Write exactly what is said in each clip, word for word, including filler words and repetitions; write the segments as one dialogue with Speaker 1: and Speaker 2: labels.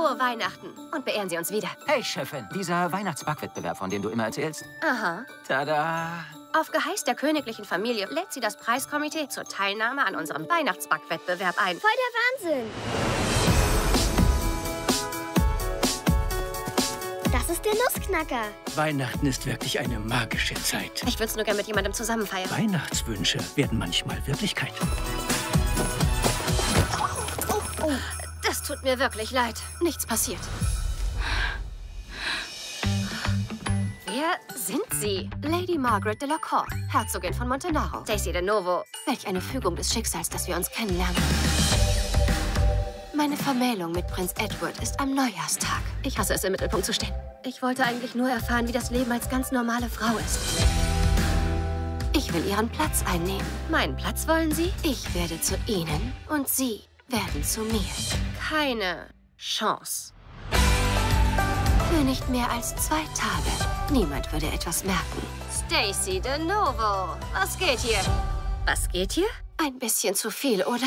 Speaker 1: Frohe Weihnachten und beehren Sie uns wieder.
Speaker 2: Hey, Chefin, dieser Weihnachtsbackwettbewerb, von dem du immer erzählst.
Speaker 1: Aha.
Speaker 2: Tada!
Speaker 1: Auf Geheiß der königlichen Familie lädt sie das Preiskomitee zur Teilnahme an unserem Weihnachtsbackwettbewerb ein.
Speaker 3: Voll der Wahnsinn! Das ist der Nussknacker.
Speaker 4: Weihnachten ist wirklich eine magische Zeit.
Speaker 1: Ich würde es nur gerne mit jemandem zusammen feiern.
Speaker 4: Weihnachtswünsche werden manchmal Wirklichkeit.
Speaker 1: Oh, oh. Das tut mir wirklich leid. Nichts passiert. Wer sind Sie? Lady Margaret de la Cour, Herzogin von Montenaro. Daisy de Novo. Welch eine Fügung des Schicksals, dass wir uns kennenlernen. Meine Vermählung mit Prinz Edward ist am Neujahrstag. Ich hasse es, im Mittelpunkt zu stehen. Ich wollte eigentlich nur erfahren, wie das Leben als ganz normale Frau ist. Ich will Ihren Platz einnehmen. Meinen Platz wollen Sie? Ich werde zu Ihnen und Sie werden zu mir. Keine Chance. Für nicht mehr als zwei Tage. Niemand würde etwas merken. Stacy de Novo, was geht hier? Was geht hier? Ein bisschen zu viel, oder?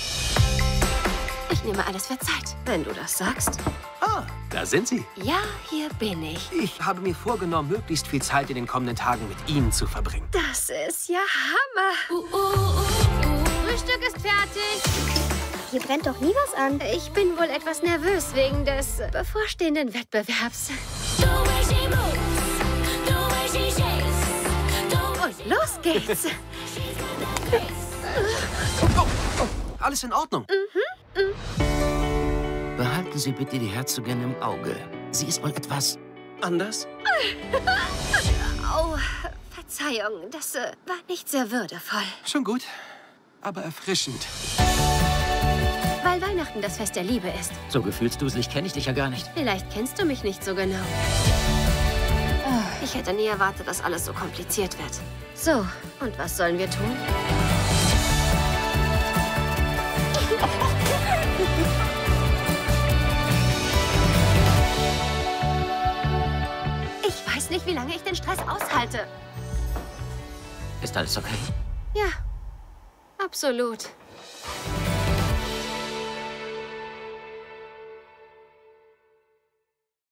Speaker 1: Ich nehme alles verzeiht, wenn du das sagst.
Speaker 2: Ah, da sind Sie.
Speaker 1: Ja, hier bin ich.
Speaker 2: Ich habe mir vorgenommen, möglichst viel Zeit in den kommenden Tagen mit Ihnen zu verbringen.
Speaker 1: Das ist ja Hammer. Uh, uh, uh, uh. Frühstück ist fertig.
Speaker 3: Hier brennt doch nie was an.
Speaker 1: Ich bin wohl etwas nervös wegen des bevorstehenden Wettbewerbs. Und los geht's.
Speaker 2: Oh, oh, alles in Ordnung.
Speaker 1: Mhm. Mhm.
Speaker 5: Behalten Sie bitte die Herzogin im Auge. Sie ist wohl etwas
Speaker 2: anders.
Speaker 1: Oh, Verzeihung, das äh, war nicht sehr würdevoll.
Speaker 2: Schon gut, aber erfrischend.
Speaker 1: Weil Weihnachten das Fest der Liebe ist.
Speaker 5: So gefühlsduselig kenne ich dich ja gar nicht.
Speaker 1: Vielleicht kennst du mich nicht so genau. Ich hätte nie erwartet, dass alles so kompliziert wird. So, und was sollen wir tun? Ich weiß nicht, wie lange ich den Stress aushalte.
Speaker 5: Ist alles okay?
Speaker 1: Ja, absolut.